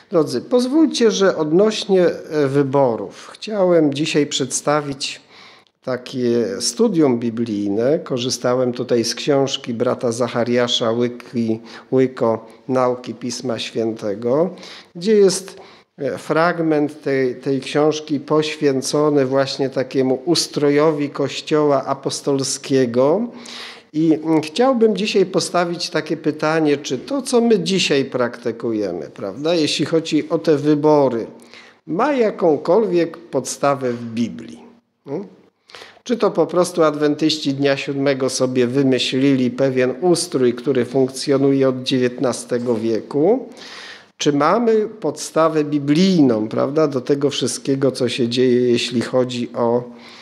Drodzy, pozwólcie, że odnośnie wyborów chciałem dzisiaj przedstawić takie studium biblijne. Korzystałem tutaj z książki brata Zachariasza Łyko Nauki Pisma Świętego, gdzie jest fragment tej książki poświęcony właśnie takiemu ustrojowi Kościoła apostolskiego. I chciałbym dzisiaj postawić takie pytanie, czy to, co my dzisiaj praktykujemy, prawda, jeśli chodzi o te wybory, ma jakąkolwiek podstawę w Biblii? Czy to po prostu adwentyści Dnia Siódmego sobie wymyślili pewien ustrój, który funkcjonuje od XIX wieku? Czy mamy podstawę biblijną, prawda, do tego wszystkiego, co się dzieje, jeśli chodzi o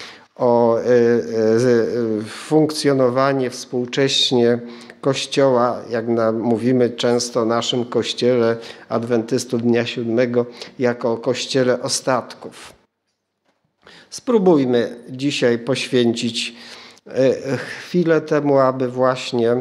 funkcjonowanie współcześnie Kościoła, jak mówimy często naszym Kościele Adwentystów Dnia Siódmego, jako o Kościele ostatków. Spróbujmy dzisiaj poświęcić chwilę temu, aby właśnie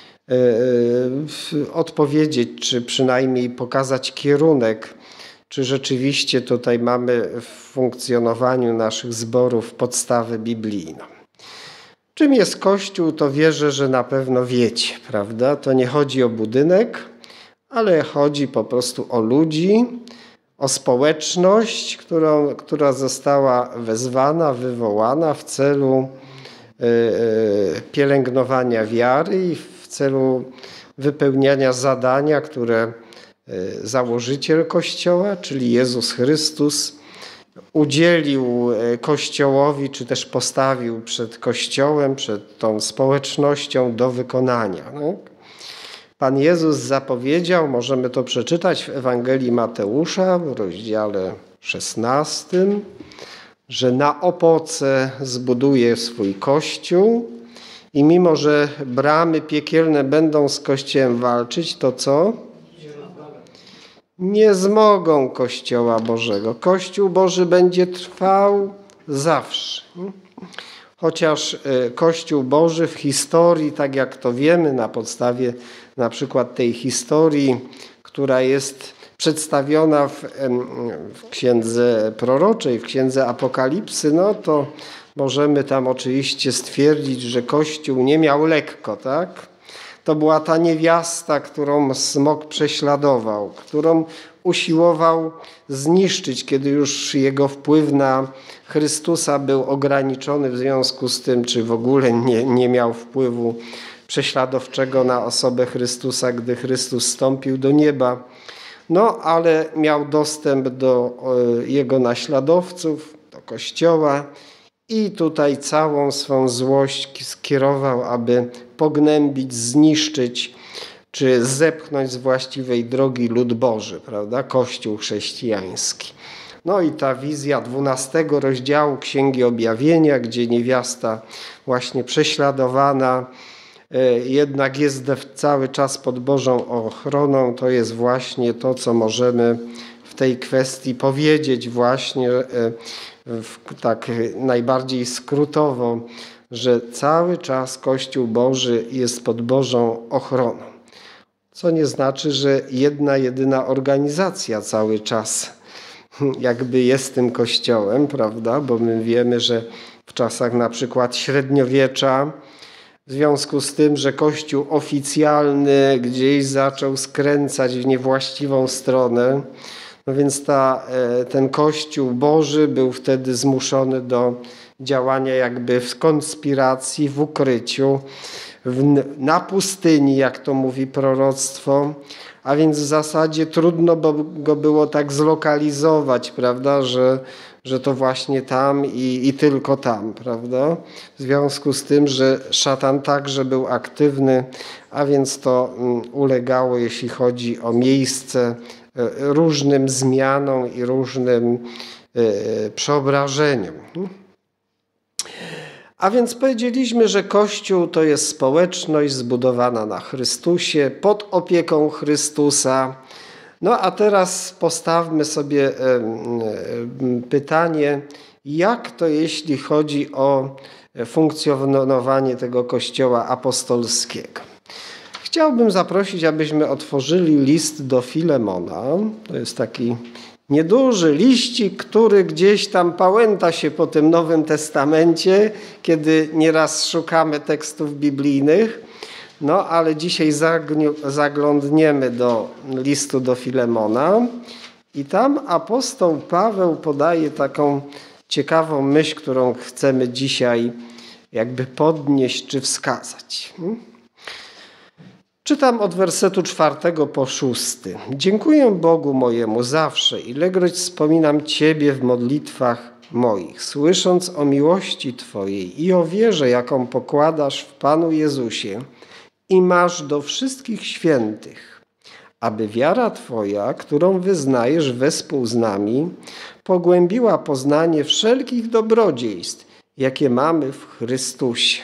odpowiedzieć, czy przynajmniej pokazać kierunek, czy rzeczywiście tutaj mamy w funkcjonowaniu naszych zborów podstawę biblijną. Czym jest Kościół, to wierzę, że na pewno wiecie, prawda? To nie chodzi o budynek, ale chodzi po prostu o ludzi, o społeczność, która została wezwana, wywołana w celu pielęgnowania wiary i w celu wypełniania zadania, które założyciel Kościoła, czyli Jezus Chrystus, udzielił Kościołowi, czy też postawił przed Kościołem, przed tą społecznością do wykonania. Pan Jezus zapowiedział, możemy to przeczytać w Ewangelii Mateusza w rozdziale 16, że na opoce zbuduje swój Kościół i mimo, że bramy piekielne będą z Kościołem walczyć, to co? Nie zmogą Kościoła Bożego. Kościół Boży będzie trwał zawsze. Chociaż Kościół Boży w historii, tak jak to wiemy na podstawie na przykład tej historii, która jest przedstawiona w księdze proroczej, w księdze Apokalipsy, no to możemy tam oczywiście stwierdzić, że Kościół nie miał lekko, tak? To była ta niewiasta, którą smok prześladował, którą usiłował zniszczyć, kiedy już jego wpływ na Chrystusa był ograniczony w związku z tym, czy w ogóle nie miał wpływu prześladowczego na osobę Chrystusa, gdy Chrystus wstąpił do nieba. No, ale miał dostęp do jego naśladowców, do Kościoła i tutaj całą swą złość skierował, aby pognębić, zniszczyć czy zepchnąć z właściwej drogi lud Boży, prawda? Kościół chrześcijański. No i ta wizja 12 rozdziału Księgi Objawienia, gdzie niewiasta właśnie prześladowana jednak jest cały czas pod Bożą ochroną, to jest właśnie to, co możemy w tej kwestii powiedzieć właśnie tak najbardziej skrótowo, że cały czas Kościół Boży jest pod Bożą ochroną. Co nie znaczy, że jedna, jedyna organizacja cały czas jakby jest tym Kościołem, prawda? Bo my wiemy, że w czasach na przykład średniowiecza, w związku z tym, że Kościół oficjalny gdzieś zaczął skręcać w niewłaściwą stronę, no więc ten Kościół Boży był wtedy zmuszony do działania jakby w konspiracji, w ukryciu, na pustyni, jak to mówi proroctwo, a więc w zasadzie trudno go było tak zlokalizować, prawda, że to właśnie tam i tylko tam, prawda? W związku z tym, że szatan także był aktywny, a więc to ulegało, jeśli chodzi o miejsce, różnym zmianom i różnym przeobrażeniom. A więc powiedzieliśmy, że Kościół to jest społeczność zbudowana na Chrystusie, pod opieką Chrystusa. No a teraz postawmy sobie pytanie, jak to jeśli chodzi o funkcjonowanie tego Kościoła apostolskiego. Chciałbym zaprosić, abyśmy otworzyli list do Filemona. To jest taki nieduży liścik, który gdzieś tam pałęta się po tym Nowym Testamencie, kiedy nieraz szukamy tekstów biblijnych. No, ale dzisiaj zaglądniemy do listu do Filemona i tam apostoł Paweł podaje taką ciekawą myśl, którą chcemy dzisiaj jakby podnieść czy wskazać. Czytam od wersetu 4 po 6. Dziękuję Bogu mojemu zawsze, ilekroć wspominam Ciebie w modlitwach moich, słysząc o miłości Twojej i o wierze, jaką pokładasz w Panu Jezusie i masz do wszystkich świętych, aby wiara Twoja, którą wyznajesz wespół z nami, pogłębiła poznanie wszelkich dobrodziejstw, jakie mamy w Chrystusie.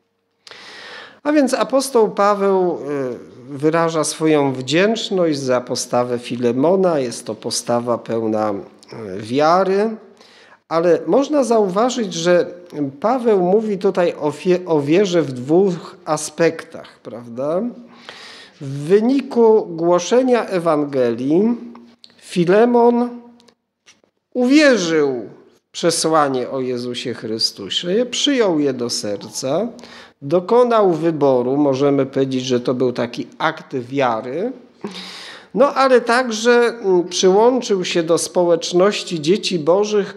A więc apostoł Paweł wyraża swoją wdzięczność za postawę Filemona. Jest to postawa pełna wiary, ale można zauważyć, że Paweł mówi tutaj o wierze w dwóch aspektach, prawda? W wyniku głoszenia Ewangelii Filemon uwierzył w przesłanie o Jezusie Chrystusie, przyjął je do serca, dokonał wyboru, możemy powiedzieć, że to był taki akt wiary, no ale także przyłączył się do społeczności dzieci Bożych,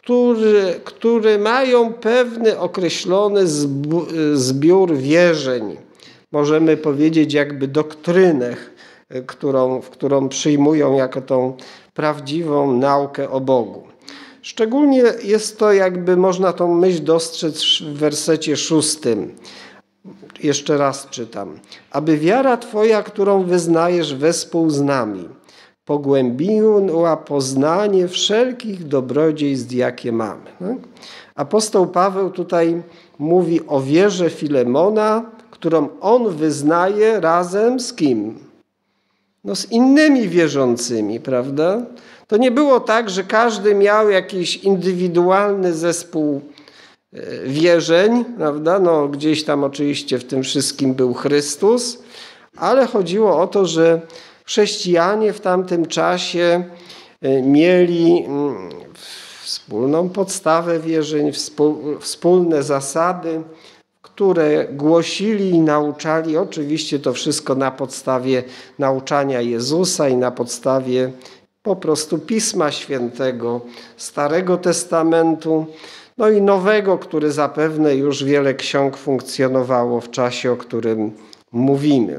które mają pewny określony zbiór wierzeń. Możemy powiedzieć jakby doktrynę, w którą przyjmują jako tą prawdziwą naukę o Bogu. Szczególnie jest to jakby można tą myśl dostrzec w wersecie 6. Jeszcze raz czytam. Aby wiara Twoja, którą wyznajesz wespół z nami, pogłębiła poznanie wszelkich dobrodziejstw, jakie mamy. Apostoł Paweł tutaj mówi o wierze Filemona, którą on wyznaje razem z kim? No z innymi wierzącymi, prawda? To nie było tak, że każdy miał jakiś indywidualny zespół wierzeń, prawda? No gdzieś tam oczywiście w tym wszystkim był Chrystus, ale chodziło o to, że chrześcijanie w tamtym czasie mieli wspólną podstawę wierzeń, wspólne zasady, które głosili i nauczali. Oczywiście to wszystko na podstawie nauczania Jezusa i na podstawie po prostu Pisma Świętego, Starego Testamentu, no i Nowego, który zapewne już wiele ksiąg funkcjonowało w czasie, o którym mówimy.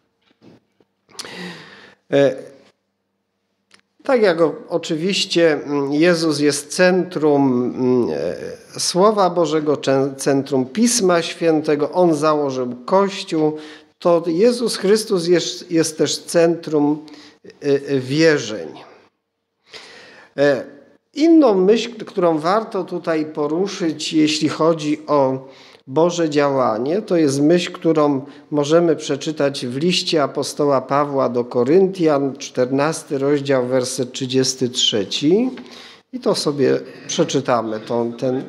Tak jak oczywiście Jezus jest centrum Słowa Bożego, centrum Pisma Świętego, On założył Kościół, to Jezus Chrystus jest też centrum wierzeń. Inną myśl, którą warto tutaj poruszyć, jeśli chodzi o Boże działanie, to jest myśl, którą możemy przeczytać w liście apostoła Pawła do Koryntian, 14 rozdział, werset 33. I to sobie przeczytamy. Ten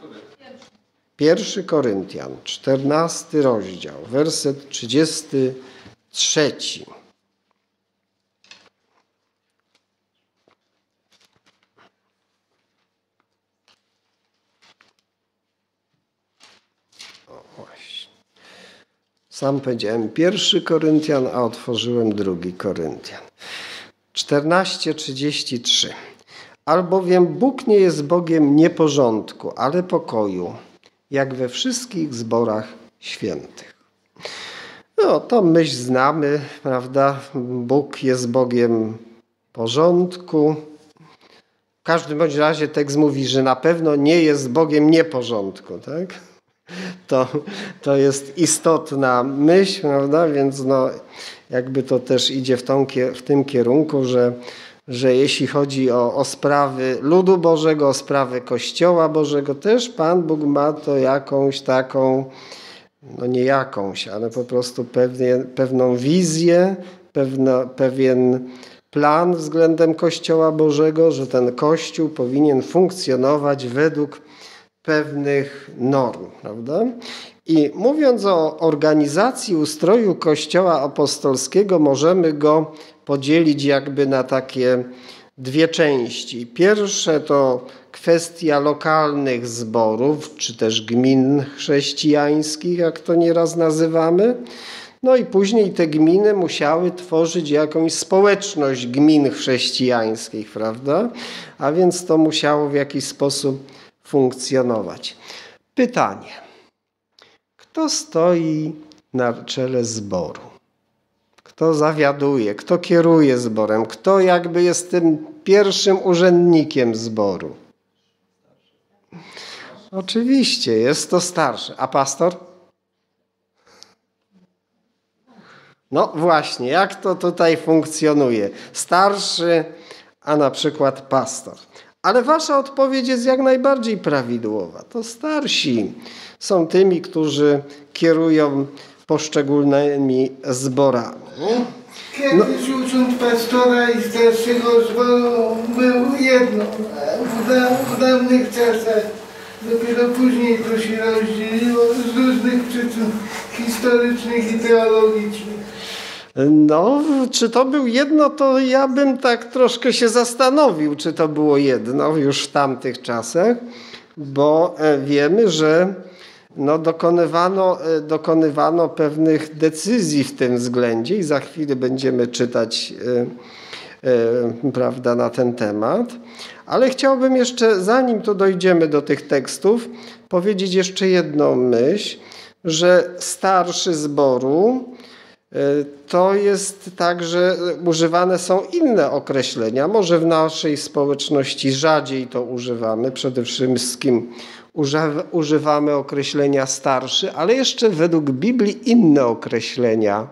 1 Koryntian, 14 rozdział, werset 33. Sam powiedziałem 1 Koryntian, a otworzyłem 2 Koryntian. 14:33. Albowiem Bóg nie jest Bogiem nieporządku, ale pokoju, jak we wszystkich zborach świętych. No, to myśl znamy, prawda? Bóg jest Bogiem porządku. W każdym bądź razie tekst mówi, że na pewno nie jest Bogiem nieporządku, tak? To jest istotna myśl, prawda? Więc no, jakby to też idzie w tym kierunku, że jeśli chodzi o sprawy ludu Bożego, o sprawy Kościoła Bożego, też Pan Bóg ma to jakąś taką, no nie jakąś, ale po prostu pewną wizję, pewien plan względem Kościoła Bożego, że ten Kościół powinien funkcjonować według pewnych norm, prawda? I mówiąc o organizacji ustroju Kościoła apostolskiego, możemy go podzielić jakby na takie dwie części. Pierwsze to kwestia lokalnych zborów, czy też gmin chrześcijańskich, jak to nieraz nazywamy. No i później te gminy musiały tworzyć jakąś społeczność gmin chrześcijańskich, prawda? A więc to musiało w jakiś sposób funkcjonować. Pytanie. Kto stoi na czele zboru? Kto zawiaduje? Kto kieruje zborem? Kto jakby jest tym pierwszym urzędnikiem zboru? Oczywiście, jest to starszy. A pastor? No właśnie, jak to tutaj funkcjonuje? Starszy, a na przykład pastor. Ale wasza odpowiedź jest jak najbardziej prawidłowa. To starsi są tymi, którzy kierują poszczególnymi zborami. Kiedyś urząd pastora i starszego zboru był jedno, w dawnych czasach. Dopiero później to się rozdzieliło z różnych przyczyn historycznych i teologicznych. No, czy to był jedno, to ja bym tak troszkę się zastanowił, czy to było jedno już w tamtych czasach, bo wiemy, że no, dokonywano pewnych decyzji w tym względzie i za chwilę będziemy czytać prawda, na ten temat. Ale chciałbym jeszcze, zanim to dojdziemy do tych tekstów, powiedzieć jeszcze jedną myśl, że starszy zboru to jest tak, że używane są inne określenia. Może w naszej społeczności rzadziej to używamy. Przede wszystkim używamy określenia starszy, ale jeszcze według Biblii inne określenia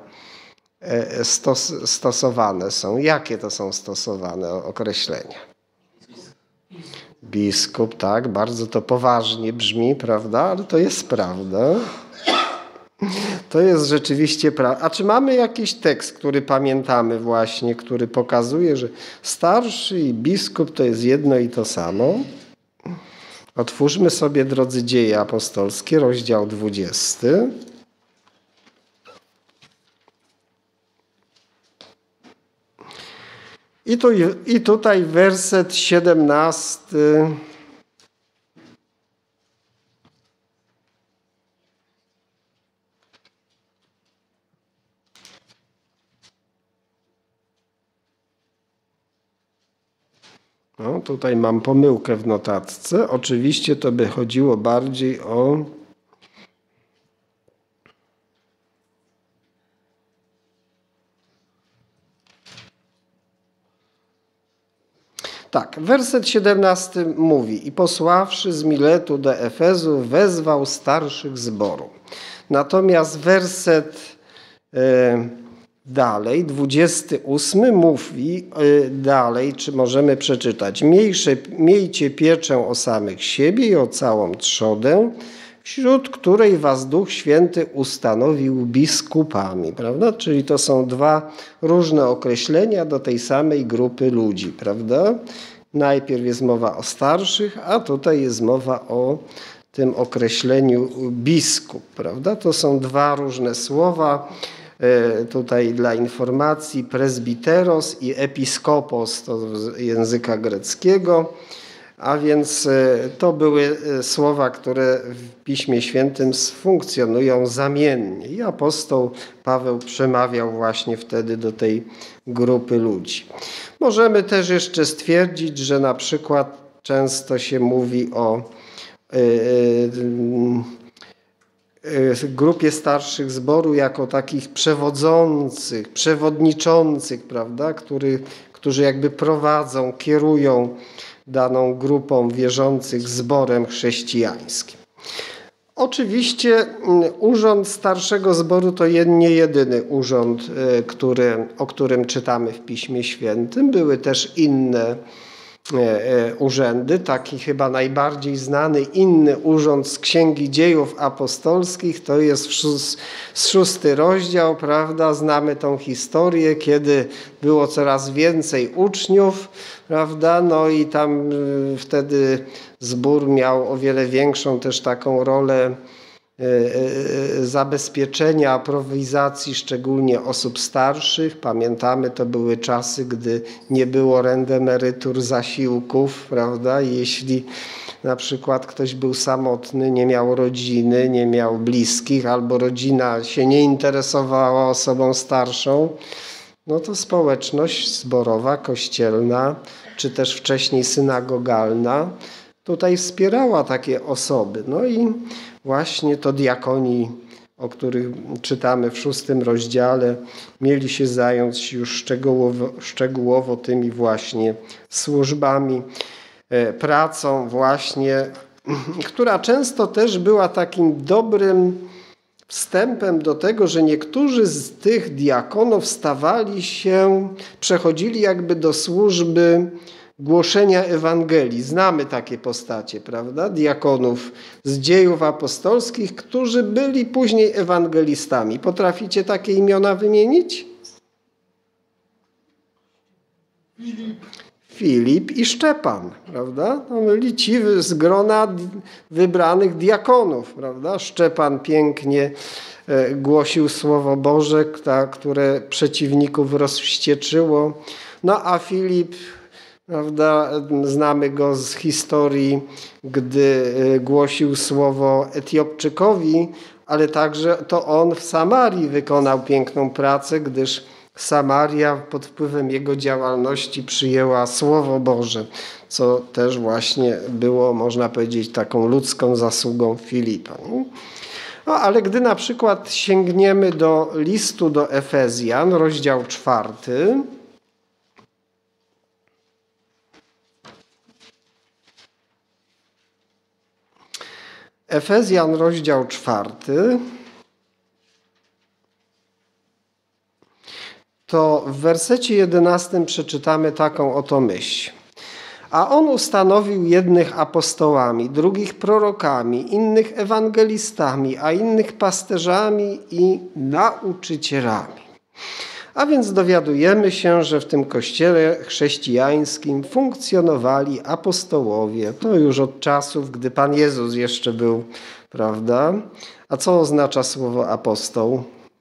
stosowane są. Jakie to są stosowane określenia? Biskup, tak, bardzo to poważnie brzmi, prawda? Ale to jest prawda. To jest rzeczywiście prawda. A czy mamy jakiś tekst, który pamiętamy właśnie, który pokazuje, że starszy i biskup to jest jedno i to samo? Otwórzmy sobie, drodzy, Dzieje apostolskie, rozdział 20. I tutaj werset 17. No, tutaj mam pomyłkę w notatce. Oczywiście to by chodziło bardziej o... Tak, werset 17 mówi: i posławszy z Miletu do Efezu, wezwał starszych zboru. Natomiast werset dalej, 28 mówi dalej, czy możemy przeczytać: miejcie pieczę o samych siebie i o całą trzodę, wśród której was Duch Święty ustanowił biskupami, prawda? Czyli to są dwa różne określenia do tej samej grupy ludzi, prawda? Najpierw jest mowa o starszych, a tutaj jest mowa o tym określeniu biskup, prawda? To są dwa różne słowa. Tutaj dla informacji presbiteros i episkopos to z języka greckiego. A więc to były słowa, które w Piśmie Świętym funkcjonują zamiennie. I apostoł Paweł przemawiał właśnie wtedy do tej grupy ludzi. Możemy też jeszcze stwierdzić, że na przykład często się mówi o grupie starszych zboru jako takich przewodzących, przewodniczących, prawda, którzy jakby prowadzą, kierują daną grupą wierzących zborem chrześcijańskim. Oczywiście urząd starszego zboru to nie jedyny urząd, o którym czytamy w Piśmie Świętym. Były też inne urzędy. Taki chyba najbardziej znany inny urząd z Księgi Dziejów Apostolskich to jest 6 rozdział, prawda? Znamy tą historię, kiedy było coraz więcej uczniów, prawda? No i tam wtedy zbór miał o wiele większą też taką rolę zabezpieczenia, aprowizacji, szczególnie osób starszych. Pamiętamy, to były czasy, gdy nie było rendemerytur, zasiłków, prawda? Jeśli na przykład ktoś był samotny, nie miał rodziny, nie miał bliskich, albo rodzina się nie interesowała osobą starszą, no to społeczność zborowa, kościelna, czy też wcześniej synagogalna, tutaj wspierała takie osoby. No i właśnie to diakoni, o których czytamy w 6 rozdziale, mieli się zająć już szczegółowo tymi właśnie służbami, pracą właśnie, która często też była takim dobrym wstępem do tego, że niektórzy z tych diakonów stawali się, przechodzili jakby do służby głoszenia Ewangelii. Znamy takie postacie, prawda? Diakonów z Dziejów Apostolskich, którzy byli później ewangelistami. Potraficie takie imiona wymienić? Filip i Szczepan, prawda? To byli ci z grona wybranych diakonów, prawda? Szczepan pięknie głosił Słowo Boże, które przeciwników rozwścieczyło. No a Filip, prawda, znamy go z historii, gdy głosił słowo Etiopczykowi, ale także to on w Samarii wykonał piękną pracę, gdyż Samaria pod wpływem jego działalności przyjęła Słowo Boże, co też właśnie było, można powiedzieć, taką ludzką zasługą Filipa. No, ale gdy na przykład sięgniemy do listu do Efezjan, rozdział 4, Efezjan, rozdział 4, to w wersecie 11 przeczytamy taką oto myśl. A on ustanowił jednych apostołami, drugich prorokami, innych ewangelistami, a innych pasterzami i nauczycielami. A więc dowiadujemy się, że w tym kościele chrześcijańskim funkcjonowali apostołowie. To już od czasów, gdy Pan Jezus jeszcze był, prawda? A co oznacza słowo apostoł?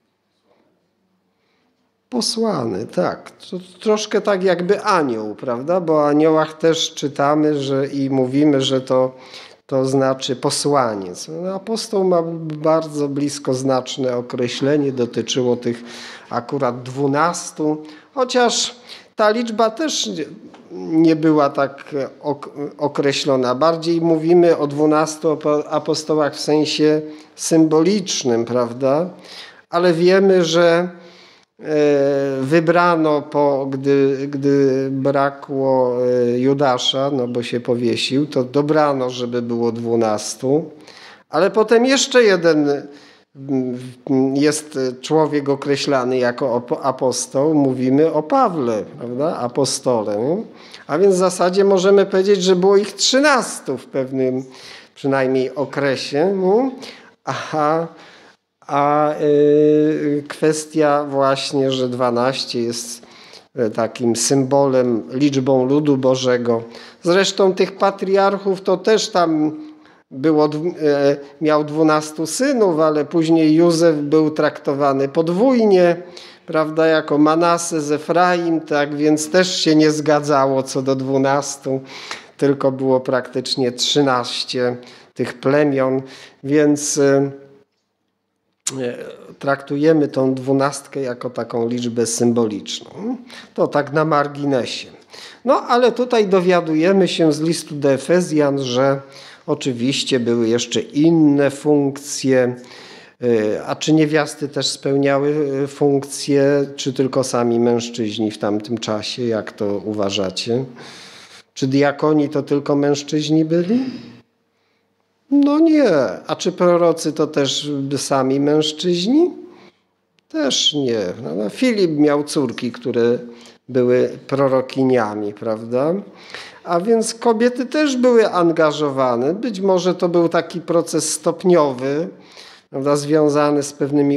Posłany, tak. To troszkę tak jakby anioł, prawda? Bo o aniołach też czytamy i mówimy, że to znaczy posłaniec. Apostoł ma bardzo bliskoznaczne określenie, dotyczyło tych akurat 12, chociaż ta liczba też nie była tak określona. Bardziej mówimy o 12 apostołach w sensie symbolicznym, prawda? Ale wiemy, że wybrano, gdy brakło Judasza, no bo się powiesił, to dobrano, żeby było 12, ale potem jeszcze jeden jest człowiek określany jako apostoł, mówimy o Pawle, prawda? Apostole. A więc w zasadzie możemy powiedzieć, że było ich 13 w pewnym przynajmniej okresie. A kwestia właśnie, że 12 jest takim symbolem, liczbą ludu Bożego. Zresztą tych patriarchów to też tam miał 12 synów, ale później Józef był traktowany podwójnie, prawda, jako Manasses, Efraim, tak więc też się nie zgadzało co do 12, tylko było praktycznie 13 tych plemion, więc traktujemy tą 12 jako taką liczbę symboliczną. To tak na marginesie. No ale tutaj dowiadujemy się z listu do Efezjan, że oczywiście były jeszcze inne funkcje. A czy niewiasty też spełniały funkcje, czy tylko sami mężczyźni w tamtym czasie? Jak to uważacie? Czy diakoni to tylko mężczyźni byli? No nie. A czy prorocy to też sami mężczyźni? Też nie. No, Filip miał córki, które były prorokiniami, prawda? A więc kobiety też były angażowane. Być może to był taki proces stopniowy, prawda, związany z pewnymi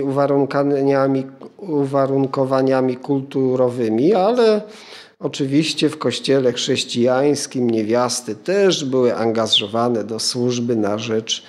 uwarunkowaniami kulturowymi, ale oczywiście w kościele chrześcijańskim niewiasty też były angażowane do służby na rzecz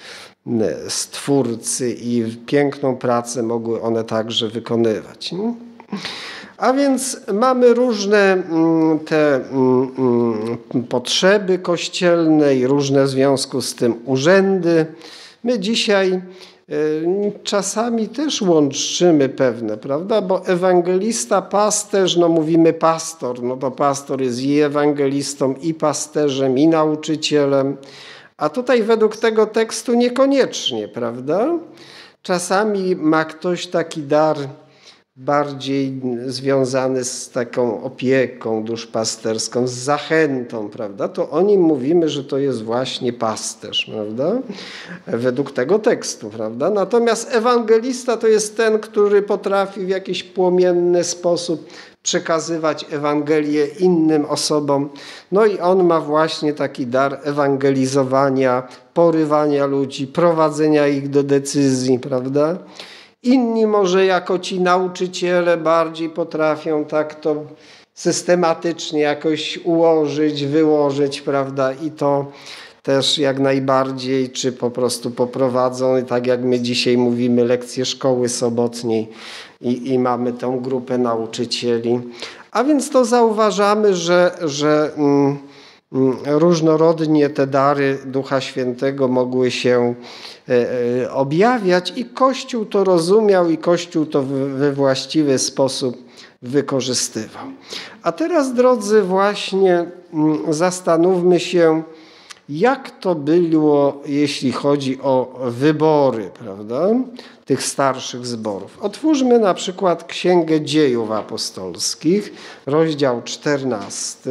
Stwórcy i piękną pracę mogły one także wykonywać. A więc mamy różne te potrzeby kościelne i różne w związku z tym urzędy. My dzisiaj czasami też łączymy pewne, prawda? Bo ewangelista, pasterz, no mówimy pastor, no to pastor jest i ewangelistą, i pasterzem, i nauczycielem. A tutaj według tego tekstu niekoniecznie, prawda? Czasami ma ktoś taki dar bardziej związany z taką opieką duszpasterską, z zachętą, prawda? To o nim mówimy, że to jest właśnie pasterz, prawda? Według tego tekstu, prawda? Natomiast ewangelista to jest ten, który potrafi w jakiś płomienny sposób przekazywać Ewangelię innym osobom. No i on ma właśnie taki dar ewangelizowania, porywania ludzi, prowadzenia ich do decyzji, prawda? Inni może jako ci nauczyciele bardziej potrafią tak to systematycznie jakoś ułożyć, wyłożyć, prawda? I to też jak najbardziej, czy po prostu poprowadzą, tak jak my dzisiaj mówimy, lekcje szkoły sobotniej i mamy tą grupę nauczycieli. A więc to zauważamy, że różnorodnie te dary Ducha Świętego mogły się objawiać i Kościół to rozumiał i Kościół to we właściwy sposób wykorzystywał. A teraz, drodzy, właśnie zastanówmy się, jak to było, jeśli chodzi o wybory, prawda, tych starszych zborów. Otwórzmy na przykład Księgę Dziejów Apostolskich, rozdział 14.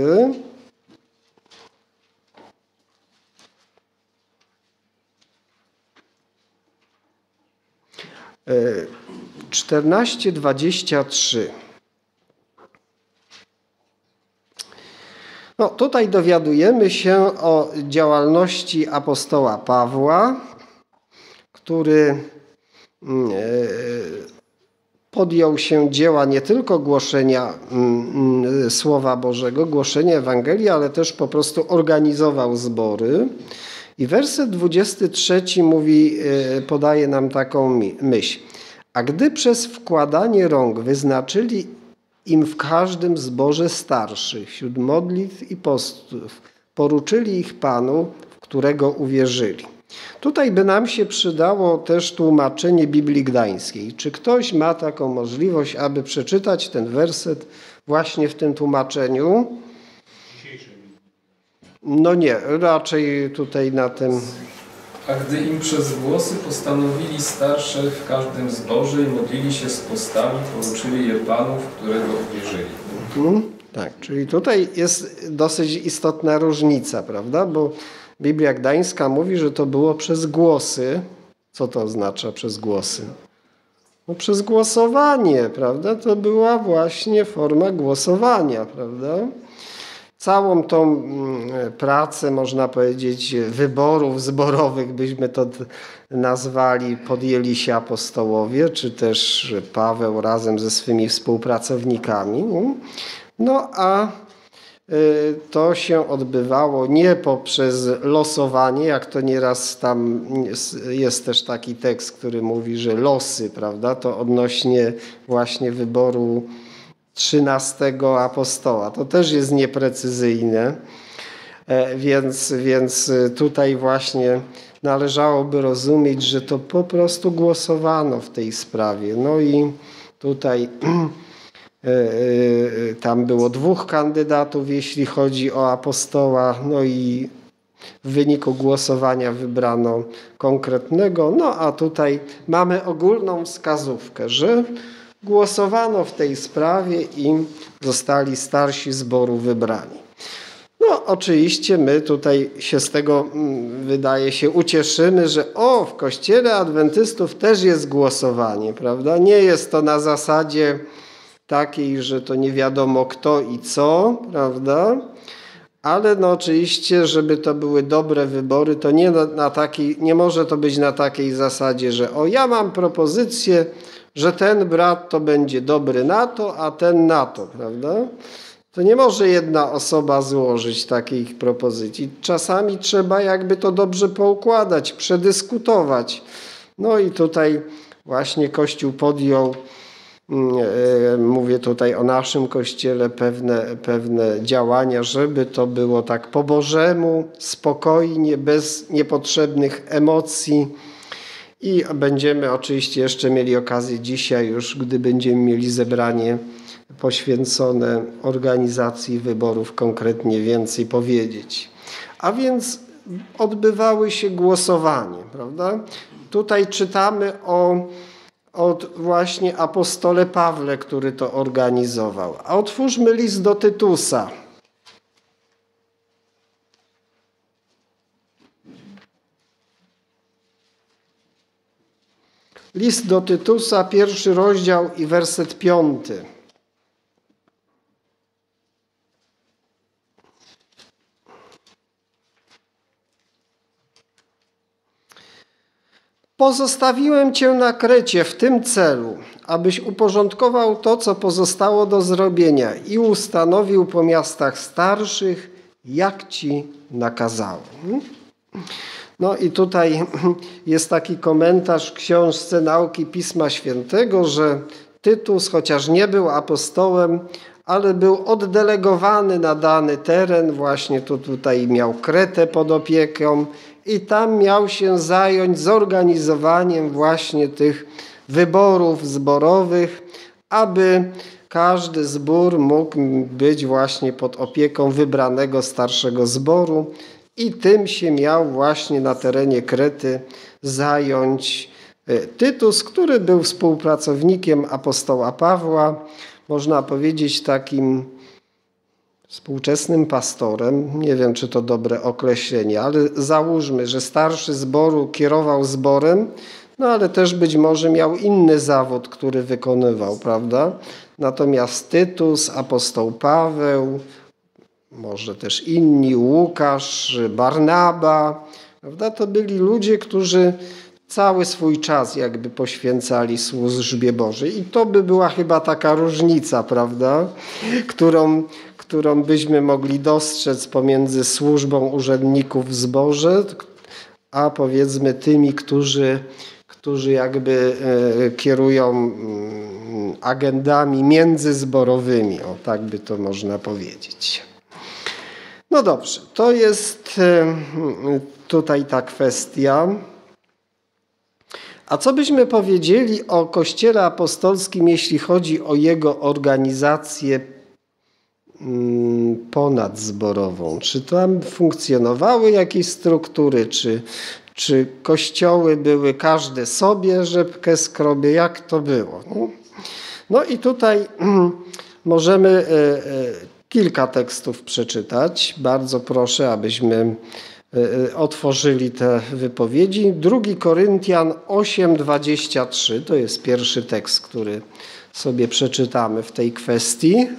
14:23. No, tutaj dowiadujemy się o działalności apostoła Pawła, który podjął się dzieła nie tylko głoszenia Słowa Bożego, głoszenia Ewangelii, ale też po prostu organizował zbory. I werset 23 mówi, podaje nam taką myśl. A gdy przez wkładanie rąk wyznaczyli im w każdym zborze starszych, wśród modlitw i postów, poruczyli ich Panu, w którego uwierzyli. Tutaj by nam się przydało też tłumaczenie Biblii Gdańskiej. Czy ktoś ma taką możliwość, aby przeczytać ten werset właśnie w tym tłumaczeniu? No nie, raczej tutaj na tym. A gdy im przez głosy postanowili starsze w każdym zborze i modlili się z postami, poruczyli je Panu, w którego uwierzyli. Tak, czyli tutaj jest dosyć istotna różnica, prawda? Bo Biblia Gdańska mówi, że to było przez głosy. Co to oznacza przez głosy? No przez głosowanie, prawda? To była właśnie forma głosowania, prawda? Całą tą pracę, można powiedzieć, wyborów zborowych, byśmy to nazwali, podjęli się apostołowie, czy też Paweł razem ze swymi współpracownikami. No a to się odbywało nie poprzez losowanie, jak to nieraz tam jest też taki tekst, który mówi, że losy, prawda, to odnośnie właśnie wyboru 13 apostoła. To też jest nieprecyzyjne, więc tutaj właśnie należałoby rozumieć, że to po prostu głosowano w tej sprawie. No i tutaj tam było 2 kandydatów, jeśli chodzi o apostoła, no i w wyniku głosowania wybrano konkretnego. No a tutaj mamy ogólną wskazówkę, że głosowano w tej sprawie i zostali starsi zboru wybrani. No oczywiście my tutaj się z tego, wydaje się, ucieszymy, że w Kościele Adwentystów też jest głosowanie, prawda? Nie jest to na zasadzie takiej, że to nie wiadomo kto i co, prawda? Ale no oczywiście, żeby to były dobre wybory, to nie może to być na takiej zasadzie, że ja mam propozycję, że ten brat to będzie dobry na to, a ten na to, prawda? To nie może jedna osoba złożyć takiej propozycji. Czasami trzeba jakby to dobrze poukładać, przedyskutować. No i tutaj właśnie Kościół podjął, mówię tutaj o naszym Kościele, pewne działania, żeby to było tak po Bożemu, spokojnie, bez niepotrzebnych emocji. I będziemy oczywiście jeszcze mieli okazję dzisiaj już, gdy będziemy mieli zebranie poświęcone organizacji wyborów, konkretnie więcej powiedzieć. A więc odbywały się głosowanie, prawda? Tutaj czytamy o właśnie apostole Pawle, który to organizował. A otwórzmy list do Tytusa. List do Tytusa, 1 rozdział i werset 5. Pozostawiłem Cię na Krecie w tym celu, abyś uporządkował to, co pozostało do zrobienia i ustanowił po miastach starszych, jak Ci nakazałem. No i tutaj jest taki komentarz w książce Nauki Pisma Świętego, że Tytus, chociaż nie był apostołem, ale był oddelegowany na dany teren, właśnie tutaj miał Kretę pod opieką i tam miał się zająć zorganizowaniem właśnie tych wyborów zborowych, aby każdy zbór mógł być właśnie pod opieką wybranego starszego zboru i tym się miał właśnie na terenie Krety zająć Tytus, który był współpracownikiem apostoła Pawła, można powiedzieć takim współczesnym pastorem. Nie wiem, czy to dobre określenie, ale załóżmy, że starszy zboru kierował zborem, no ale też być może miał inny zawód, który wykonywał, prawda? Natomiast Tytus, apostoł Paweł, może też inni, Łukasz, Barnaba, prawda? To byli ludzie, którzy cały swój czas jakby poświęcali służbie Bożej. I to by była chyba taka różnica, prawda? Którą byśmy mogli dostrzec pomiędzy służbą urzędników w zborze, a powiedzmy tymi, którzy jakby kierują agendami międzyzborowymi. O, tak by to można powiedzieć. No dobrze, to jest tutaj ta kwestia. A co byśmy powiedzieli o Kościele Apostolskim, jeśli chodzi o jego organizację ponadzborową? Czy tam funkcjonowały jakieś struktury, czy kościoły były każdy sobie rzepkę skrobie? Jak to było? No i tutaj możemy kilka tekstów przeczytać. Bardzo proszę, abyśmy otworzyli te wypowiedzi. 2 Koryntian 8:23 to jest pierwszy tekst, który sobie przeczytamy w tej kwestii.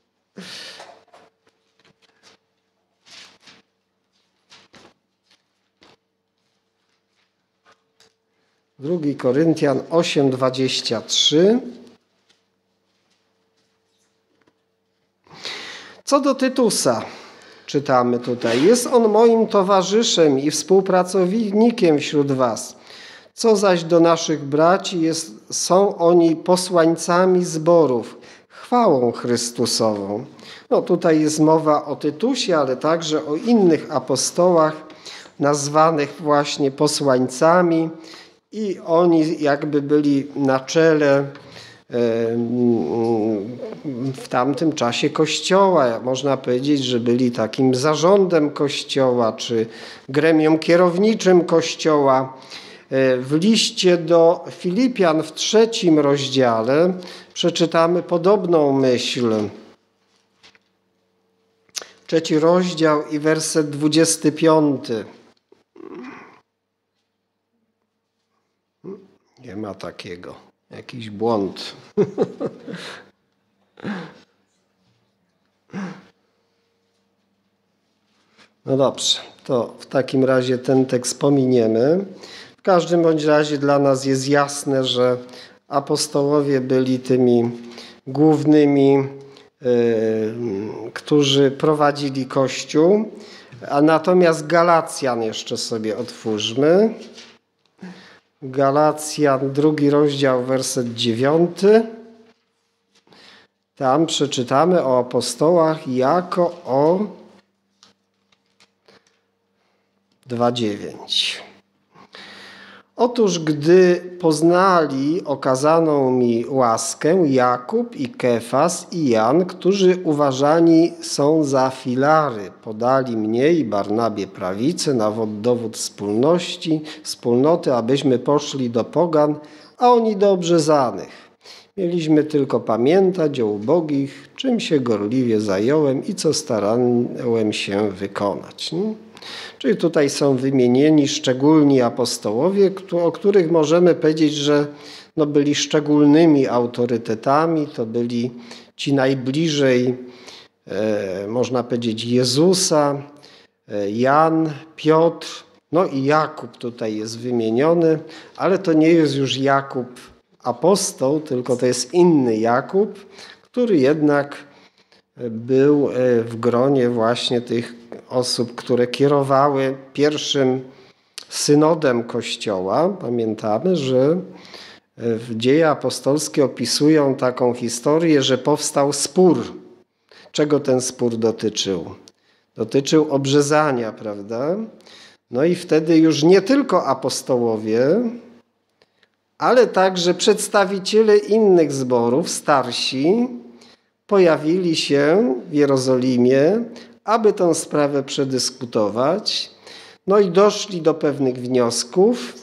Drugi Koryntian 8:23. Co do Tytusa, czytamy tutaj, jest on moim towarzyszem i współpracownikiem wśród was. Co zaś do naszych braci, są oni posłańcami zborów, chwałą Chrystusową. No tutaj jest mowa o Tytusie, ale także o innych apostołach nazwanych właśnie posłańcami i oni jakby byli na czele w tamtym czasie Kościoła. Można powiedzieć, że byli takim zarządem Kościoła, czy gremium kierowniczym Kościoła. W liście do Filipian w 3 rozdziale przeczytamy podobną myśl. 3 rozdział i werset 25. Nie ma takiego. Jakiś błąd. No dobrze, to w takim razie ten tekst pominiemy. W każdym bądź razie dla nas jest jasne, że apostołowie byli tymi głównymi którzy prowadzili Kościół. A natomiast Galacjan jeszcze sobie otwórzmy. Galacjan, 2 rozdział, werset 9. Tam przeczytamy o apostołach jako o 2:9. Otóż gdy poznali okazaną mi łaskę Jakub i Kefas i Jan, którzy uważani są za filary, podali mnie i Barnabie prawicę na dowód wspólnoty, abyśmy poszli do pogan, a oni do obrzezanych. Mieliśmy tylko pamiętać o ubogich, czym się gorliwie zająłem i co starałem się wykonać. Czyli tutaj są wymienieni szczególni apostołowie, o których możemy powiedzieć, że byli szczególnymi autorytetami. To byli ci najbliżej, można powiedzieć, Jezusa, Jan, Piotr, i Jakub tutaj jest wymieniony, ale to nie jest już Jakub apostoł, tylko to jest inny Jakub, który jednak był w gronie właśnie tych osób, które kierowały pierwszym synodem Kościoła. Pamiętamy, że dzieje apostolskie opisują taką historię, że powstał spór. Czego ten spór dotyczył? Dotyczył obrzezania, prawda? I wtedy już nie tylko apostołowie, ale także przedstawiciele innych zborów, starsi, pojawili się w Jerozolimie, aby tę sprawę przedyskutować. I doszli do pewnych wniosków.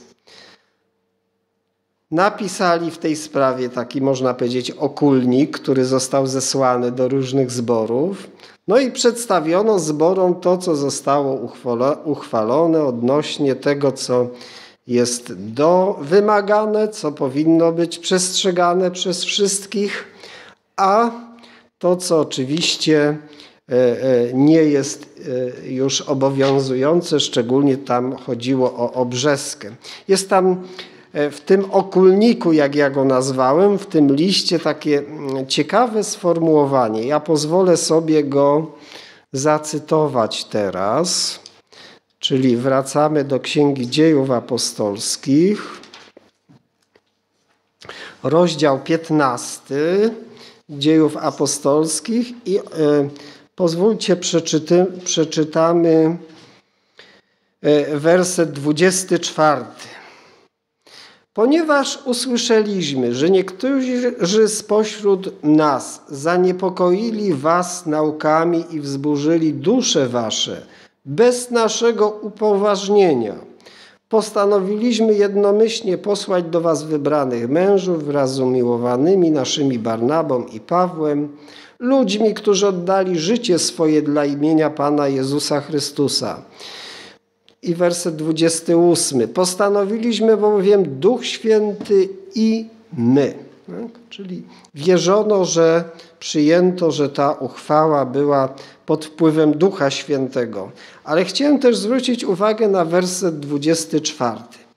Napisali w tej sprawie taki, można powiedzieć, okulnik, który został zesłany do różnych zborów. I przedstawiono zborom to, co zostało uchwalone odnośnie tego, co jest wymagane, co powinno być przestrzegane przez wszystkich, a to, co oczywiście nie jest już obowiązujące, szczególnie tam chodziło o obrzeskę. Jest tam w tym okulniku, jak ja go nazwałem, w tym liście takie ciekawe sformułowanie. Ja pozwolę sobie go zacytować teraz, czyli wracamy do Księgi Dziejów Apostolskich, rozdział 15 Dziejów Apostolskich i pozwólcie, przeczytamy werset 24. Ponieważ usłyszeliśmy, że niektórzy spośród nas zaniepokoili was naukami i wzburzyli dusze wasze bez naszego upoważnienia, postanowiliśmy jednomyślnie posłać do was wybranych mężów wraz z umiłowanymi naszymi Barnabą i Pawłem, ludźmi, którzy oddali życie swoje dla imienia Pana Jezusa Chrystusa. I werset 28. Postanowiliśmy bowiem Duch Święty i my. Czyli wierzono, że przyjęto, że ta uchwała była pod wpływem Ducha Świętego. Ale chciałem też zwrócić uwagę na werset 24.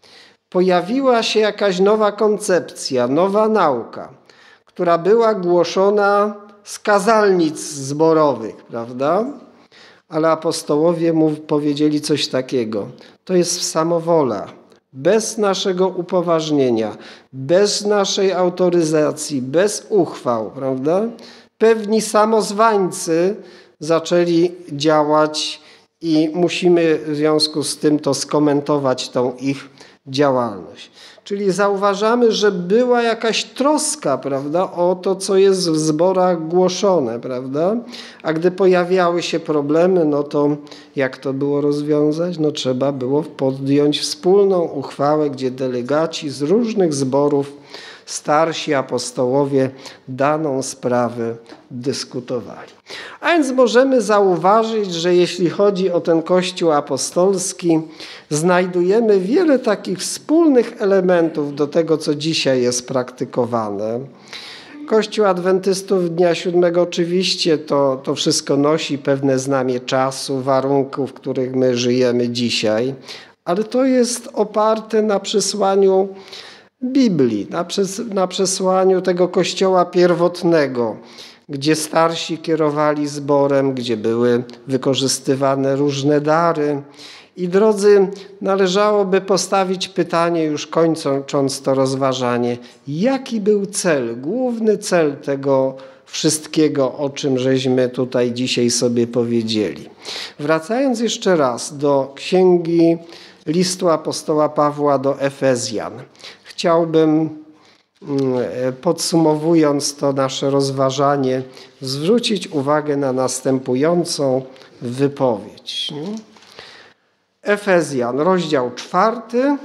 Pojawiła się jakaś nowa koncepcja, nowa nauka, która była głoszona z kazalnic zborowych, prawda? Ale apostołowie powiedzieli coś takiego. To jest samowola. Bez naszego upoważnienia, bez naszej autoryzacji, bez uchwał, prawda? Pewni samozwańcy zaczęli działać i musimy w związku z tym to skomentować, tą ich działalność. Czyli zauważamy, że była jakaś troska, prawda, o to, co jest w zborach głoszone, prawda? A gdy pojawiały się problemy, to jak to było rozwiązać? Trzeba było podjąć wspólną uchwałę, gdzie delegaci z różnych zborów, starsi apostołowie daną sprawę dyskutowali. A więc możemy zauważyć, że jeśli chodzi o ten Kościół apostolski, znajdujemy wiele takich wspólnych elementów do tego, co dzisiaj jest praktykowane. Kościół Adwentystów Dnia Siódmego oczywiście to wszystko nosi pewne znamie czasu, warunków, w których my żyjemy dzisiaj, ale to jest oparte na przesłaniu Biblii, na przesłaniu tego Kościoła pierwotnego, gdzie starsi kierowali zborem, gdzie były wykorzystywane różne dary. I drodzy, należałoby postawić pytanie, już kończąc to rozważanie, jaki był cel, główny cel tego wszystkiego, o czym żeśmy tutaj dzisiaj sobie powiedzieli. Wracając jeszcze raz do księgi listu apostoła Pawła do Efezjan, chciałbym, podsumowując to nasze rozważanie, zwrócić uwagę na następującą wypowiedź. Efezjan, rozdział 4,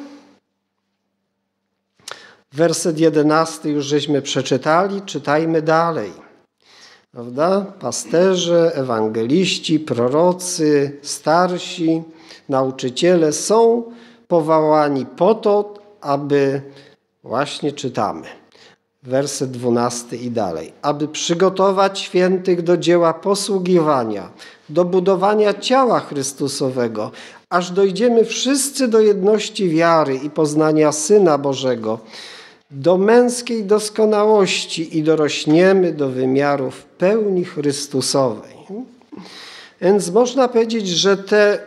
werset 11 już żeśmy przeczytali, czytajmy dalej. Prawda? Pasterze, ewangeliści, prorocy, starsi, nauczyciele są powołani po to, aby, właśnie czytamy, werset 12 i dalej, aby przygotować świętych do dzieła posługiwania, do budowania ciała Chrystusowego, aż dojdziemy wszyscy do jedności wiary i poznania Syna Bożego, do męskiej doskonałości i dorośniemy do wymiarów pełni Chrystusowej. Więc można powiedzieć, że te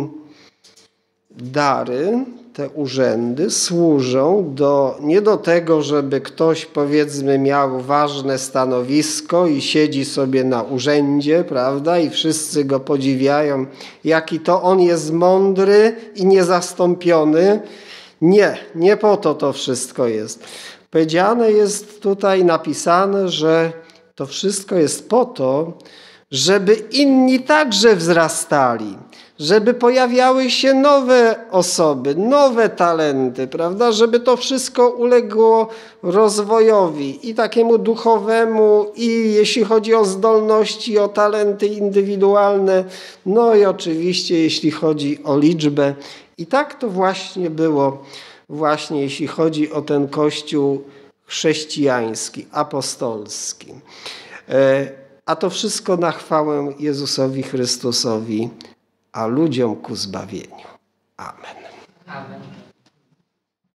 dary, te urzędy służą nie do tego, żeby ktoś, powiedzmy, miał ważne stanowisko i siedzi sobie na urzędzie, prawda, i wszyscy go podziwiają, jaki to on jest mądry i niezastąpiony. Nie po to wszystko jest. Powiedziane jest tutaj, napisane, że to wszystko jest po to, żeby inni także wzrastali, żeby pojawiały się nowe osoby, nowe talenty, prawda? Żeby to wszystko uległo rozwojowi i takiemu duchowemu, i jeśli chodzi o zdolności, o talenty indywidualne, no i oczywiście jeśli chodzi o liczbę. I tak to właśnie było, właśnie jeśli chodzi o ten Kościół chrześcijański, apostolski. A to wszystko na chwałę Jezusowi Chrystusowi, a ludziom ku zbawieniu. Amen.